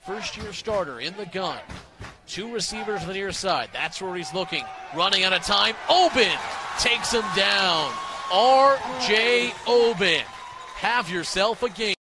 First-year starter in the gun. Two receivers on the near side. That's where he's looking. Running out of time. Oben takes him down. R.J. Oben. Have yourself a game.